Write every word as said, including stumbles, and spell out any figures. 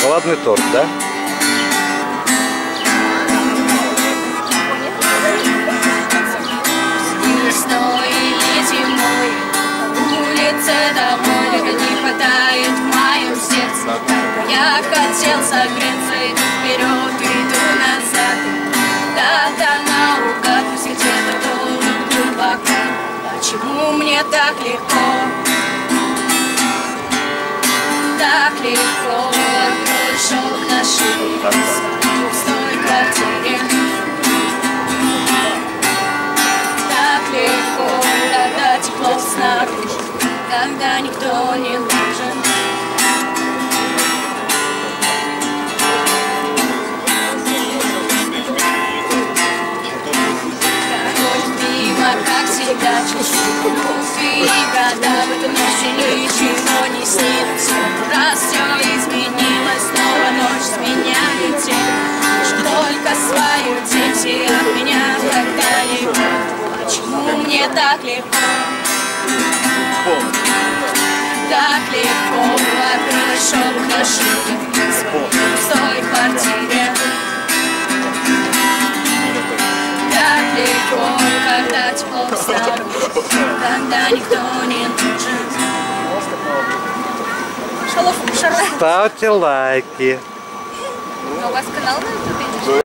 Шоколадный торт, да? Весной или зимой улице довольно не хватает в моем сердце. Я хотел согреться, иду вперед, иду назад. Да-да, наугад, пусть где-то долго, глубоко. Почему мне так легко? Так легко открой шелк на шее в пустой квартире. Так легко, когда тепло снаружи, когда никто не нужен. Проходит мимо, как всегда, чувствую и года. В эту ночь ничего не снится. Раз все изменилось, снова ночь сменяет тень. Только свою тень все от меня когда-нибудь. Почему мне так легко? Так легко открыть шелк на шее в той квартире. Так легко, когда тепло снаружи, когда никто не нужен. Ставьте лайки. У вас канал на ютубе?